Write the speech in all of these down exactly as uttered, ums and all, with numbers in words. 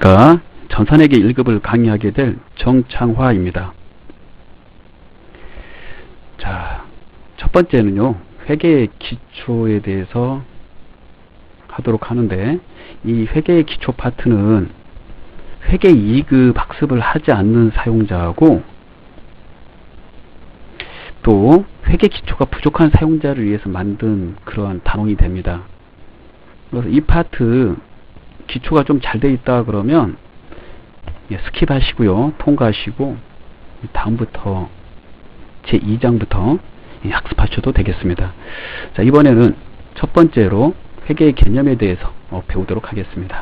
제가 전산회계 일 급을 강의하게 될 정창화입니다. 자, 첫 번째는요, 회계의 기초에 대해서 하도록 하는데, 이 회계의 기초 파트는 회계 이 급 학습을 하지 않는 사용자하고 또 회계 기초가 부족한 사용자를 위해서 만든 그러한 단원이 됩니다. 그래서 이 파트 기초가 좀 잘 돼 있다 그러면 예, 스킵하시고요, 통과하시고 다음부터 제이 장부터 예, 학습하셔도 되겠습니다. 자, 이번에는 첫 번째로 회계의 개념에 대해서 어, 배우도록 하겠습니다.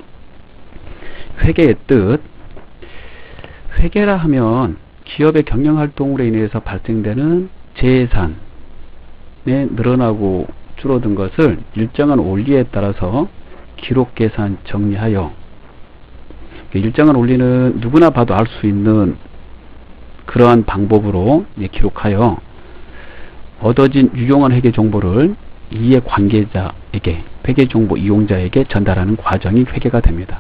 회계의 뜻. 회계라 하면 기업의 경영활동으로 인해서 발생되는 재산에 늘어나고 줄어든 것을 일정한 원리에 따라서 기록, 계산, 정리하여, 일정한 원리는 누구나 봐도 알 수 있는 그러한 방법으로 기록하여 얻어진 유용한 회계 정보를 이해 관계자에게, 회계 정보 이용자에게 전달하는 과정이 회계가 됩니다.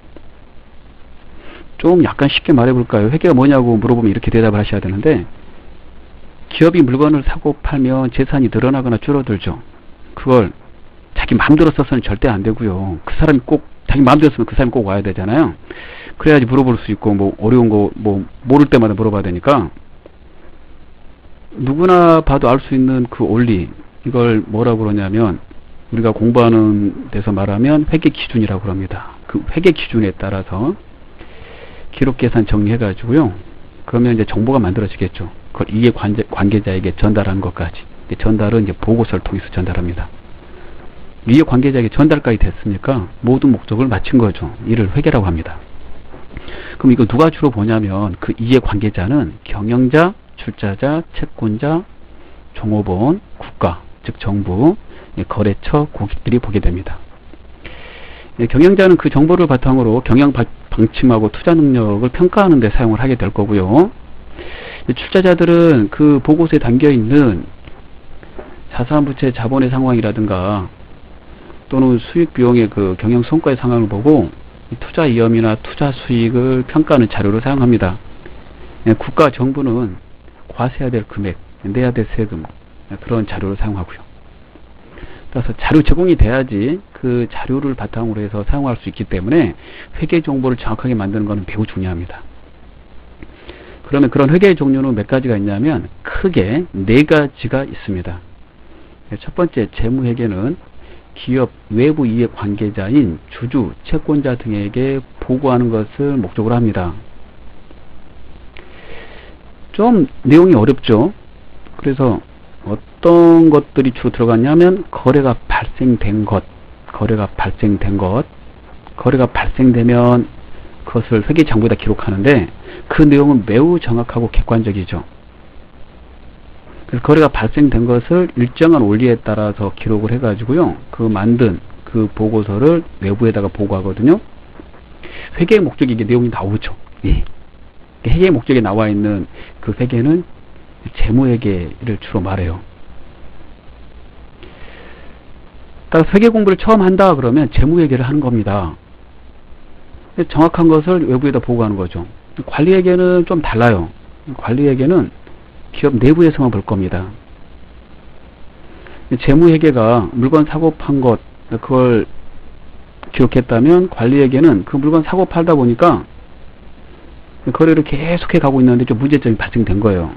좀 약간 쉽게 말해볼까요? 회계가 뭐냐고 물어보면 이렇게 대답을 하셔야 되는데, 기업이 물건을 사고 팔면 재산이 늘어나거나 줄어들죠. 그걸 자기 마음대로 써서는 절대 안 되고요. 그 사람이 꼭 자기 마음대로 쓰면 그 사람이 꼭 와야 되잖아요. 그래야지 물어볼 수 있고, 뭐 어려운 거 뭐 모를 때마다 물어봐야 되니까, 누구나 봐도 알 수 있는 그 원리, 이걸 뭐라고 그러냐면, 우리가 공부하는 데서 말하면 회계 기준이라고 그럽니다. 그 회계 기준에 따라서 기록, 계산, 정리해 가지고요, 그러면 이제 정보가 만들어지겠죠. 그걸 이해 관계, 관계자에게 전달하는 것까지. 전달은 이제 보고서를 통해서 전달합니다. 이해 관계자에게 전달까지 됐으니까 모든 목적을 마친 거죠. 이를 회계라고 합니다. 그럼 이거 누가 주로 보냐면, 그 이해 관계자는 경영자, 출자자, 채권자, 종업원, 국가, 즉 정부, 거래처, 고객들이 보게 됩니다. 경영자는 그 정보를 바탕으로 경영 방침하고 투자 능력을 평가하는 데 사용을 하게 될 거고요. 출자자들은 그 보고서에 담겨있는 자산부채 자본의 상황이라든가 또는 수익 비용의 그 경영 성과의 상황을 보고 투자 위험이나 투자 수익을 평가하는 자료로 사용합니다. 국가 정부는 과세해야 될 금액, 내야 될 세금, 그런 자료를 사용하고요. 따라서 자료 제공이 돼야지 그 자료를 바탕으로 해서 사용할 수 있기 때문에 회계 정보를 정확하게 만드는 것은 매우 중요합니다. 그러면 그런 회계의 종류는 몇 가지가 있냐면 크게 네 가지가 있습니다. 첫 번째, 재무회계는 기업 외부 이해 관계자인 주주, 채권자 등에게 보고하는 것을 목적으로 합니다. 좀 내용이 어렵죠. 그래서 어떤 것들이 주로 들어갔냐면 거래가 발생된 것, 거래가 발생된 것, 거래가 발생되면 그것을 회계장부에다 기록하는데 그 내용은 매우 정확하고 객관적이죠. 그래서 거래가 발생된 것을 일정한 원리에 따라서 기록을 해가지고요, 그 만든 그 보고서를 외부에다가 보고하거든요. 회계의 목적이 이게 내용이 나오죠. 예. 회계의 목적에 나와 있는 그 회계는 재무회계를 주로 말해요. 따라서 회계 공부를 처음 한다 그러면 재무회계를 하는 겁니다. 정확한 것을 외부에다 보고하는 거죠. 관리회계는 좀 달라요. 관리회계는 기업 내부에서만 볼 겁니다. 재무회계가 물건 사고 판 것, 그걸 기록했다면 관리회계는 그 물건 사고 팔다 보니까 거래를 계속해 가고 있는데 좀 문제점이 발생된 거예요.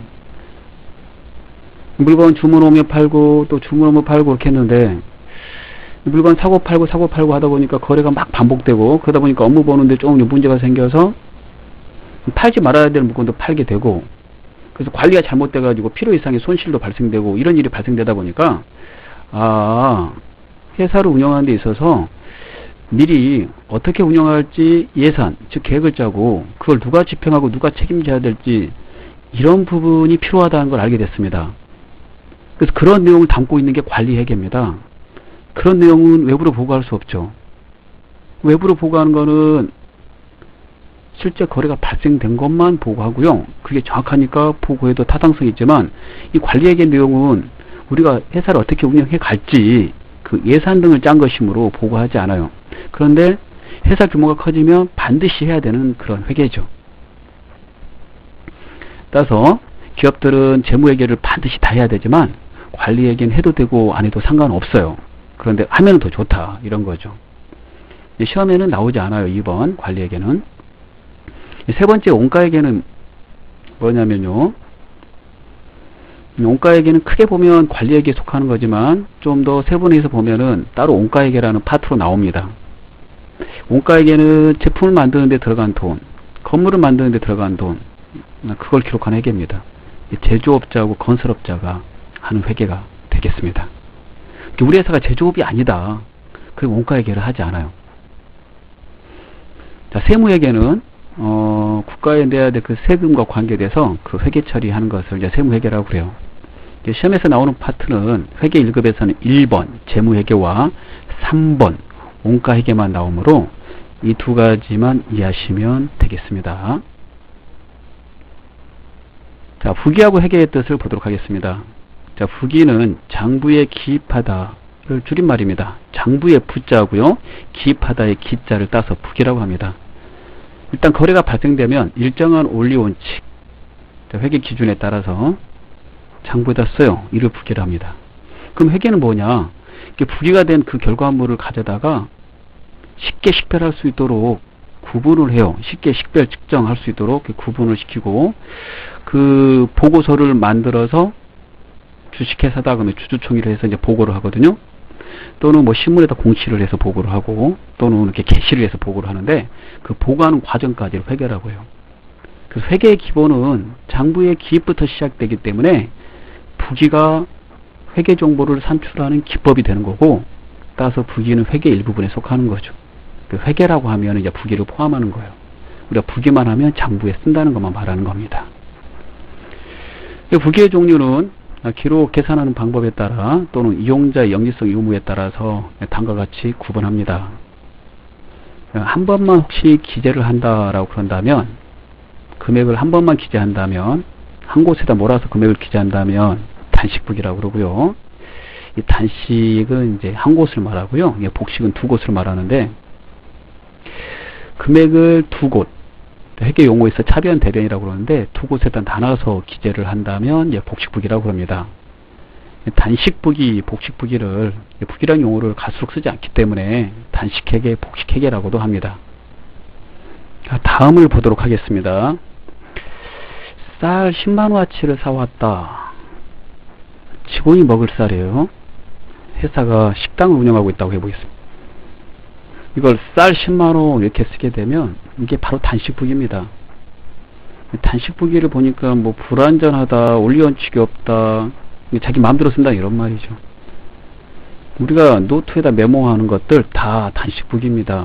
물건 주문 오면 팔고 또 주문 오면 팔고 그렇게 했는데 물건 사고 팔고 사고 팔고 하다 보니까 거래가 막 반복되고, 그러다 보니까 업무 보는데 좀 문제가 생겨서 팔지 말아야 될 물건도 팔게 되고, 그래서 관리가 잘못돼 가지고 필요 이상의 손실도 발생되고, 이런 일이 발생되다 보니까 아, 회사를 운영하는 데 있어서 미리 어떻게 운영할지 예산, 즉 계획을 짜고 그걸 누가 집행하고 누가 책임져야 될지 이런 부분이 필요하다는 걸 알게 됐습니다. 그래서 그런 내용을 담고 있는 게 관리회계입니다. 그런 내용은 외부로 보고할 수 없죠. 외부로 보고하는 거는 실제 거래가 발생된 것만 보고하고요. 그게 정확하니까 보고해도 타당성이 있지만, 이 관리회계 내용은 우리가 회사를 어떻게 운영해 갈지 그 예산 등을 짠 것이므로 보고하지 않아요. 그런데 회사 규모가 커지면 반드시 해야 되는 그런 회계죠. 따라서 기업들은 재무회계를 반드시 다 해야 되지만 관리회계는 해도 되고 안 해도 상관없어요. 그런데 하면 더 좋다 이런 거죠. 시험에는 나오지 않아요. 이 번 관리회계는. 세 번째 원가회계는 뭐냐면요, 원가회계는 크게 보면 관리회계에 속하는 거지만 좀 더 세분해서 보면은 따로 원가회계라는 파트로 나옵니다. 원가회계는 제품을 만드는 데 들어간 돈, 건물을 만드는 데 들어간 돈, 그걸 기록한 회계입니다. 제조업자하고 건설업자가 하는 회계가 되겠습니다. 우리 회사가 제조업이 아니다, 그리고 원가회계를 하지 않아요. 자, 세무회계는 어, 국가에 내야 될 그 세금과 관계돼서 그 회계 처리하는 것을 이제 세무회계라고 그래요. 시험에서 나오는 파트는 회계 일 급에서는 일 번 재무회계와 삼 번 원가회계만 나오므로 이 두 가지만 이해하시면 되겠습니다. 자, 부기하고 회계의 뜻을 보도록 하겠습니다. 자, 부기는 장부에 기입하다를 줄임말입니다. 장부의 부자고요, 기입하다의 기자를 따서 부기라고 합니다. 일단 거래가 발생되면 일정한 원리원칙, 회계 기준에 따라서 장부에다 써요. 이를 부기라 합니다. 그럼 회계는 뭐냐? 부기가 된 그 결과물을 가져다가 쉽게 식별할 수 있도록 구분을 해요. 쉽게 식별 측정할 수 있도록 구분을 시키고, 그 보고서를 만들어서 주식회사다 그러면 주주총회를 해서 이제 보고를 하거든요. 또는 뭐 신문에다 공시를 해서 보고를 하고, 또는 이렇게 게시를 해서 보고를 하는데, 그 보고하는 과정까지를 회계라고 해요. 그래서 회계의 기본은 장부의 기입부터 시작되기 때문에 부기가 회계 정보를 산출하는 기법이 되는 거고, 따라서 부기는 회계 일부분에 속하는 거죠. 그 회계라고 하면 이제 부기를 포함하는 거예요. 우리가 부기만 하면 장부에 쓴다는 것만 말하는 겁니다. 부기의 종류는 기록 계산하는 방법에 따라 또는 이용자의 영리성 의무에 따라서 다음과 같이 구분합니다. 한 번만 혹시 기재를 한다라고 그런다면, 금액을 한 번만 기재한다면, 한 곳에다 몰아서 금액을 기재한다면 단식부기라고 그러고요. 이 단식은 이제 한 곳을 말하고요, 복식은 두 곳을 말하는데, 금액을 두 곳, 회계 용어에서 차변 대변이라고 그러는데 두 곳에다 나눠서 기재를 한다면 예, 복식부기라고 합니다. 단식부기, 복식부기를 부기란 용어를 갈수록 쓰지 않기 때문에 단식회계, 복식회계라고도 합니다. 다음을 보도록 하겠습니다. 쌀 십만 원어치를 사왔다. 직원이 먹을 쌀이에요. 회사가 식당을 운영하고 있다고 해보겠습니다. 이걸 쌀 십만 원 이렇게 쓰게 되면 이게 바로 단식부기입니다. 단식부기를 보니까 뭐 불완전하다, 원리원칙이 없다, 자기 마음대로 쓴다 이런 말이죠. 우리가 노트에다 메모하는 것들 다 단식부기입니다.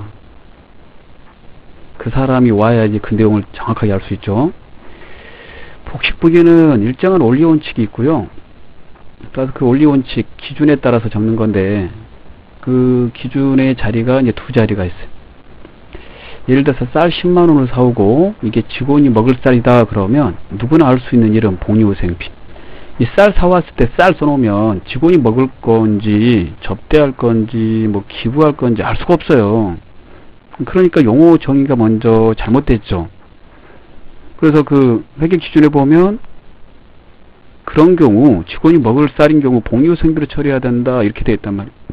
그 사람이 와야지 그 내용을 정확하게 알 수 있죠. 복식부기는 일정한 원리원칙이 있고요. 따라서 그 원리원칙 기준에 따라서 적는 건데, 그 기준의 자리가 이제 두 자리가 있어요. 예를 들어서 쌀 십만 원을 사오고 이게 직원이 먹을 쌀이다 그러면 누구나 알 수 있는 이름 복리후생비. 이 쌀 사왔을 때 쌀 써놓으면 직원이 먹을 건지 접대할 건지 뭐 기부할 건지 알 수가 없어요. 그러니까 용어 정의가 먼저 잘못됐죠. 그래서 그 회계 기준에 보면 그런 경우 직원이 먹을 쌀인 경우 복리후생비로 처리해야 된다 이렇게 되어 있단 말이에요.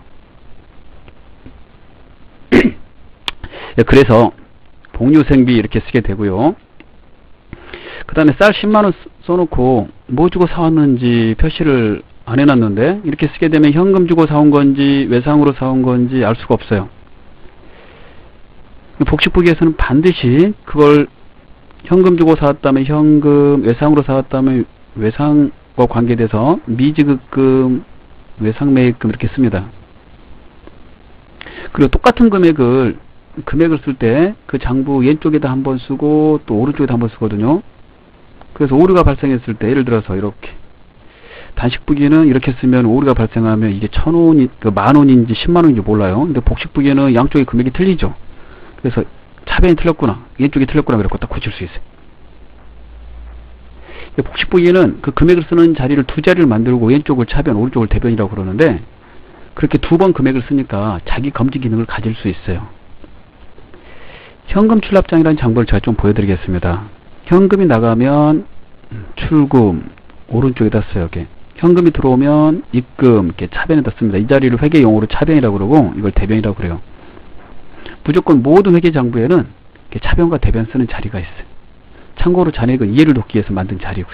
그래서 복리후생비 이렇게 쓰게 되고요. 그 다음에 쌀 십만 원 써놓고 뭐 주고 사왔는지 표시를 안 해놨는데 이렇게 쓰게 되면 현금 주고 사온 건지 외상으로 사온 건지 알 수가 없어요. 복식부기에서는 반드시 그걸 현금 주고 사왔다면 현금, 외상으로 사왔다면 외상과 관계돼서 미지급금, 외상매입금 이렇게 씁니다. 그리고 똑같은 금액을 금액을 쓸 때 그 장부 왼쪽에다 한번 쓰고 또 오른쪽에다 한번 쓰거든요. 그래서 오류가 발생했을 때 예를 들어서 이렇게 단식부기는 이렇게 쓰면 오류가 발생하면 이게 천 원이 그 만 원인지 십만 원인지 몰라요. 근데 복식부기는 양쪽의 금액이 틀리죠. 그래서 차변이 틀렸구나, 왼쪽이 틀렸구나 그렇고 딱 고칠 수 있어요. 복식부기는 그 금액을 쓰는 자리를 두 자리를 만들고 왼쪽을 차변, 오른쪽을 대변이라고 그러는데, 그렇게 두 번 금액을 쓰니까 자기 검증 기능을 가질 수 있어요. 현금 출납장이라는 장부를 제가 좀 보여드리겠습니다. 현금이 나가면 출금 오른쪽에다 써요. 이렇게 현금이 들어오면 입금 이렇게 차변에다 씁니다. 이 자리를 회계 용어로 차변이라고 그러고 이걸 대변이라고 그래요. 무조건 모든 회계 장부에는 이렇게 차변과 대변 쓰는 자리가 있어요. 참고로 자네가 이해를 돕기 위해서 만든 자리고요.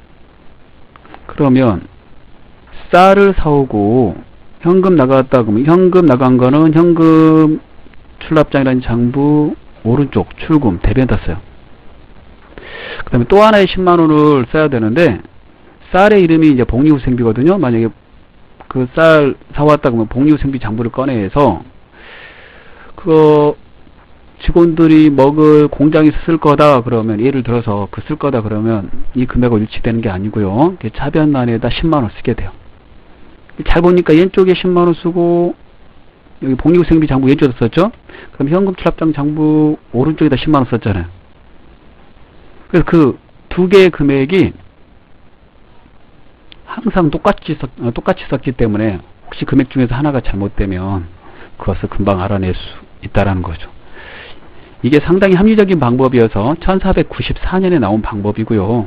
그러면 쌀을 사오고 현금 나갔다 그러면 현금 나간 거는 현금 출납장이라는 장부 오른쪽 출금 대변에다 써요. 그 다음에 또 하나의 십만 원을 써야 되는데 쌀의 이름이 이제 복리후생비거든요. 만약에 그 쌀 사왔다 그러면 복리후생비 장부를 꺼내서 그거 직원들이 먹을 공장에서 쓸 거다 그러면 예를 들어서 그 쓸 거다 그러면 이 금액을 일치되는 게 아니고요. 차변란에다 십만 원 쓰게 돼요. 잘 보니까 왼쪽에 십만 원 쓰고 여기 복리후생비 장부 왼쪽에다 썼죠. 그럼 현금 출납장 장부 오른쪽에다 십만 원 썼잖아요. 그래서 그 두 개의 금액이 항상 똑같이 썼, 어, 똑같이 썼기 때문에 혹시 금액 중에서 하나가 잘못되면 그것을 금방 알아낼 수 있다라는 거죠. 이게 상당히 합리적인 방법이어서 천사백구십사 년에 나온 방법이고요.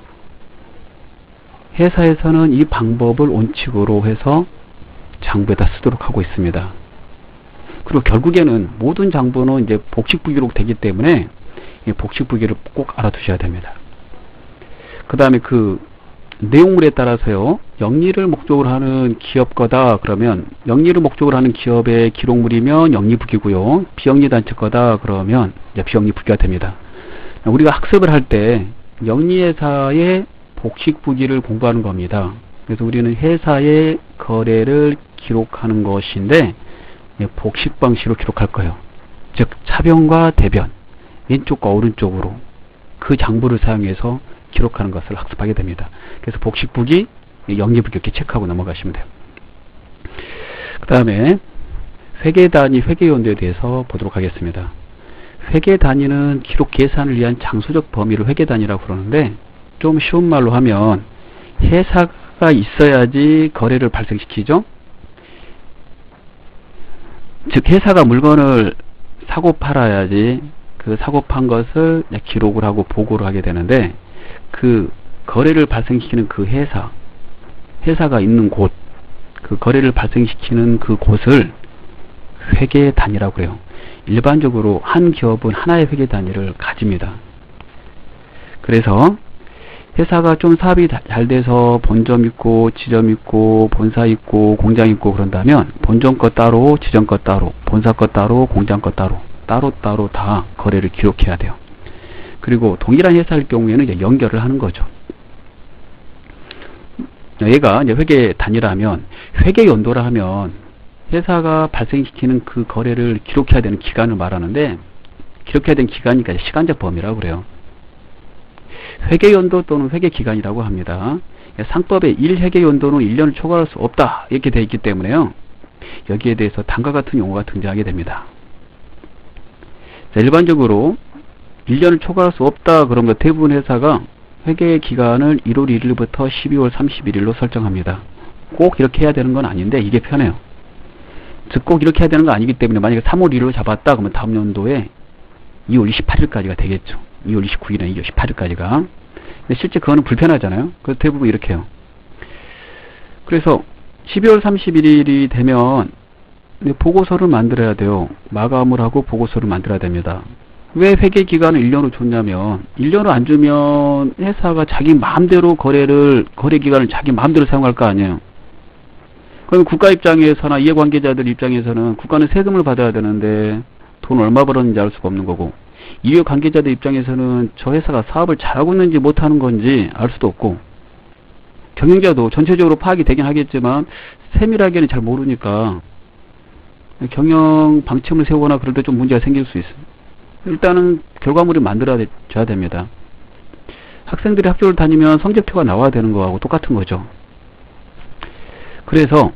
회사에서는 이 방법을 원칙으로 해서 장부에다 쓰도록 하고 있습니다. 그리고 결국에는 모든 장부는 이제 복식부기록 되기 때문에 복식부기를 꼭 알아두셔야 됩니다. 그 다음에 그 내용물에 따라서요, 영리를 목적으로 하는 기업 거다 그러면 영리를 목적으로 하는 기업의 기록물이면 영리부기고요, 비영리단체 거다 그러면 이제 비영리부기가 됩니다. 우리가 학습을 할 때 영리회사의 복식부기를 공부하는 겁니다. 그래서 우리는 회사의 거래를 기록하는 것인데 복식 방식으로 기록할 거예요. 즉 차변과 대변 왼쪽과 오른쪽으로 그 장부를 사용해서 기록하는 것을 학습하게 됩니다. 그래서 복식부기, 영리부기 이렇게 체크하고 넘어가시면 돼요. 그 다음에 회계단위, 회계연도에 대해서 보도록 하겠습니다. 회계단위는 기록 계산을 위한 장소적 범위를 회계단위라고 그러는데 좀 쉬운 말로 하면 회사가 있어야지 거래를 발생시키죠. 즉 회사가 물건을 사고 팔아야지 그 사고 판 것을 기록을 하고 보고를 하게 되는데 그 거래를 발생시키는 그 회사, 회사가 있는 곳, 그 거래를 발생시키는 그 곳을 회계 단위라고 해요. 일반적으로 한 기업은 하나의 회계 단위를 가집니다. 그래서 회사가 좀 사업이 잘 돼서 본점 있고 지점 있고 본사 있고 공장 있고 그런다면 본점 것 따로, 지점 것 따로, 본사 것 따로, 공장 것 따로 따로따로 다 거래를 기록해야 돼요. 그리고 동일한 회사일 경우에는 이제 연결을 하는 거죠. 얘가 이제 회계 단위라면 회계 연도라 하면 회사가 발생시키는 그 거래를 기록해야 되는 기간을 말하는데 기록해야 되는 기간이니까 시간적 범위라고 그래요. 회계 연도 또는 회계 기간이라고 합니다. 상법에 일 회계 연도는 일 년을 초과할 수 없다 이렇게 되어 있기 때문에요. 여기에 대해서 다음과 같은 용어가 등장하게 됩니다. 자, 일반적으로 일 년을 초과할 수 없다 그러면 대부분 회사가 회계 기간을 일월 일일부터 십이월 삼십일일로 설정합니다. 꼭 이렇게 해야 되는 건 아닌데 이게 편해요. 즉 꼭 이렇게 해야 되는 건 아니기 때문에 만약에 삼월 일일로 잡았다 그러면 다음 연도에 이월 이십팔일까지가 되겠죠. 이월 이십구일이나 이월 이십팔일까지가. 근데 실제 그거는 불편하잖아요. 그래서 대부분 이렇게 해요. 그래서 십이월 삼십일일이 되면 보고서를 만들어야 돼요. 마감을 하고 보고서를 만들어야 됩니다. 왜 회계 기간을 일 년으로 줬냐면 일 년을 안 주면 회사가 자기 마음대로 거래를 거래 기간을 자기 마음대로 사용할 거 아니에요. 그럼 국가 입장에서나 이해관계자들 입장에서는 국가는 세금을 받아야 되는데 돈 얼마 벌었는지 알 수가 없는 거고 이해관계자들 입장에서는 저 회사가 사업을 잘하고 있는지 못하는 건지 알 수도 없고 경영자도 전체적으로 파악이 되긴 하겠지만 세밀하게는 잘 모르니까 경영 방침을 세우거나 그럴 때 좀 문제가 생길 수 있어요. 일단은 결과물을 만들어줘야 됩니다. 학생들이 학교를 다니면 성적표가 나와야 되는 거하고 똑같은 거죠. 그래서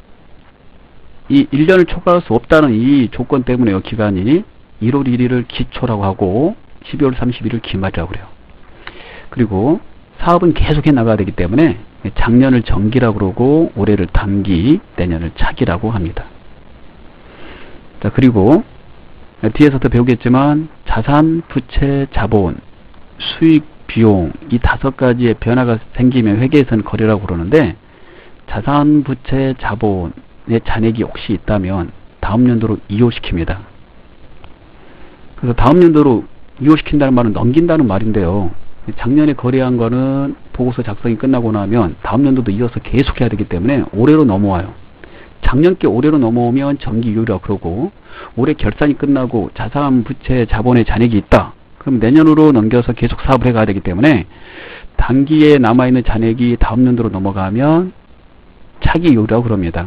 이 일 년을 초과할 수 없다는 이 조건 때문에요. 기간이 일월 일일을 기초라고 하고 십이월 삼십일을 기말이라고 그래요. 그리고 사업은 계속해 나가야 되기 때문에 작년을 정기라고 그러고 올해를 단기, 내년을 차기라고 합니다. 자, 그리고 뒤에서 더 배우겠지만 자산, 부채, 자본, 수익, 비용 이 다섯 가지의 변화가 생기면 회계에서는 거래라고 그러는데 자산, 부채, 자본의 잔액이 혹시 있다면 다음 연도로 이호시킵니다. 그래서 다음 연도로 이호시킨다는 말은 넘긴다는 말인데요. 작년에 거래한 거는 보고서 작성이 끝나고 나면 다음 연도도 이어서 계속 해야 되기 때문에 올해로 넘어와요. 작년께 올해로 넘어오면 정기 이율이라고 그러고 올해 결산이 끝나고 자산, 부채, 자본의 잔액이 있다. 그럼 내년으로 넘겨서 계속 사업을 해가야 되기 때문에 단기에 남아있는 잔액이 다음 연도로 넘어가면 차기 이율이라고 그럽니다.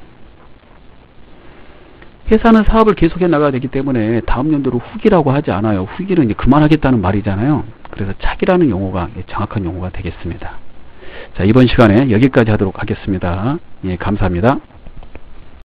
회사는 사업을 계속해 나가야 되기 때문에 다음 연도로 후기라고 하지 않아요. 후기는 이제 그만하겠다는 말이잖아요. 그래서 차기라는 용어가 정확한 용어가 되겠습니다. 자, 이번 시간에 여기까지 하도록 하겠습니다. 예, 감사합니다.